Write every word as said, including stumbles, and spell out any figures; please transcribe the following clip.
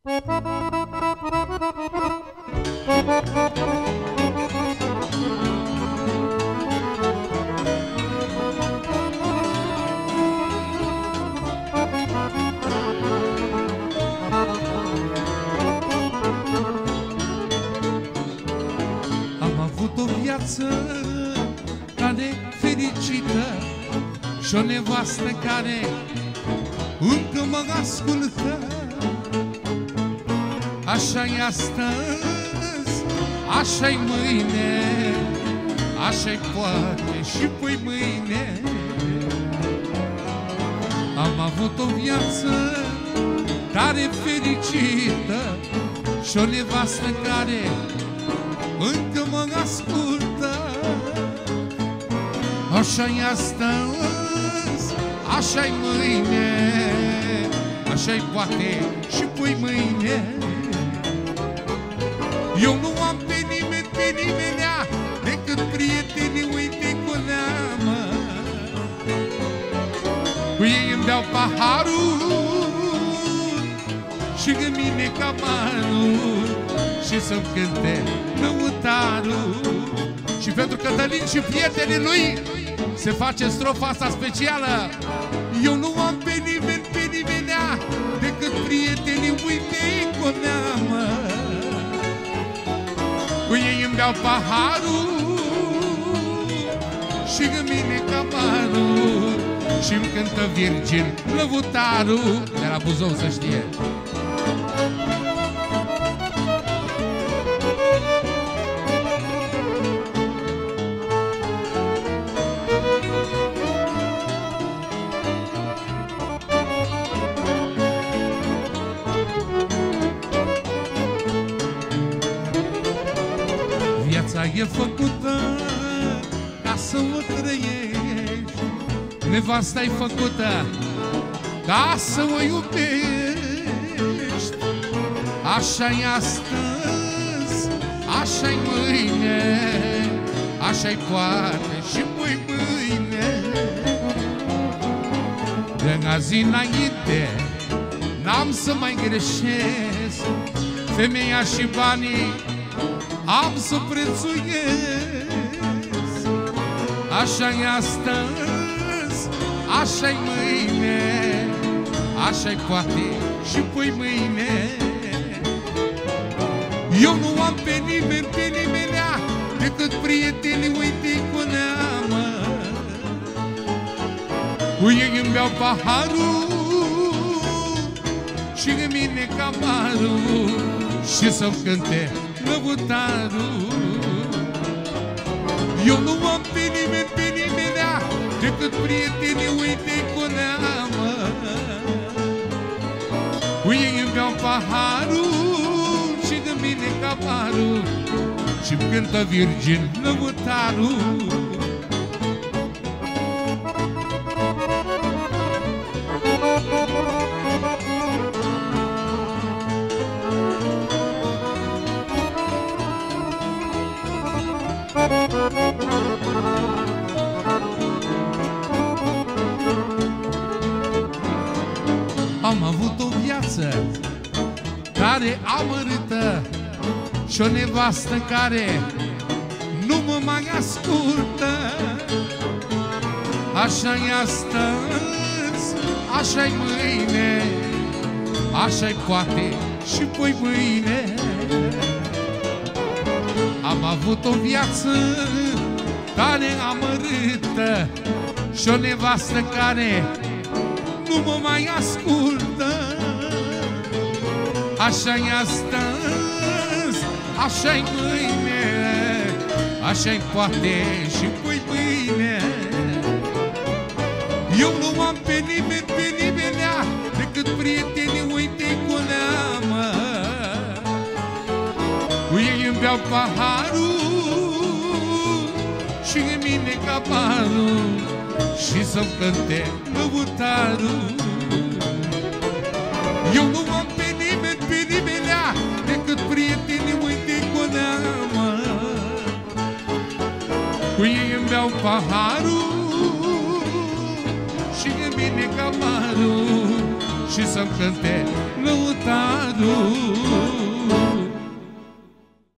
Care fericită și o nevastă care încă mă ascultă. Așa-i astăzi, așa-i mâine, așa-i poate și poi mâine. Am avut o viață care fericită și o nevastă care încă mă ascultă. Așa-i astăzi, așa-i mâine, așa-i poate și poi mâine. Eu nu am pe nimeni, pe nimenea, decât prietenii, uite cu neamă. Cu ei îmi beau paharul și în mine camarul și să-mi cânte lăutarul. Și pentru Cătălin și prietenii lui se face strofa asta specială. Eu nu am pe nimeni, pe nimenea, decât prietenii, uite-i cu neamă. Cu ei îmi beau paharul și în mine camarul și-mi cântă Virgil lăutarul. De la Buzău, să știe. Viața e făcută ca să o trăiești, nevasta-i făcută ca să o iubești. Așa-i astăzi, așa-i mâine, așa-i poate și poi mâine. De azi înainte n-am să mai greșesc, femeia și banii am să prețuiesc. Așa-i astăzi, așa-i mâine, așa-i poate și poi mâine. Eu nu am pe nimeni, pe nimenea, decât prietenii, uite-i cu neamă. Cu ei îmi beau paharul și în mine camarul și să-mi cânte lăutarul. Eu nu am pe nimeni, pe nimenea, decât prietenii, uite-i cu neamă. Cu ei îmi beau paharul și de mine camarul și-mi cântă Virgil lăutarul. Am avut o viață care amărâtă și o nevastă care nu mă mai ascultă. Așa-i astăzi, așa-i mâine, așa-i poate și poi mâine. Am avut o viață care amărâtă și o nevastă care nu mă mai ascultă. Așa-i astăzi, așa-i mâine, așa-i poate și poi mâine. Eu nu am pe nimeni, pe nimenea, decât prietenii, uite-i cu neamă. Cu ei îmi beau paharul și în mine camarul și să-mi cânte lăutarul. Eu nu am pe nimeni, pe nimenea, decât prietenii, uite-i cu neamă. Cu ei îmi beau paharul și în mine camarul și să-mi cânte lăutarul.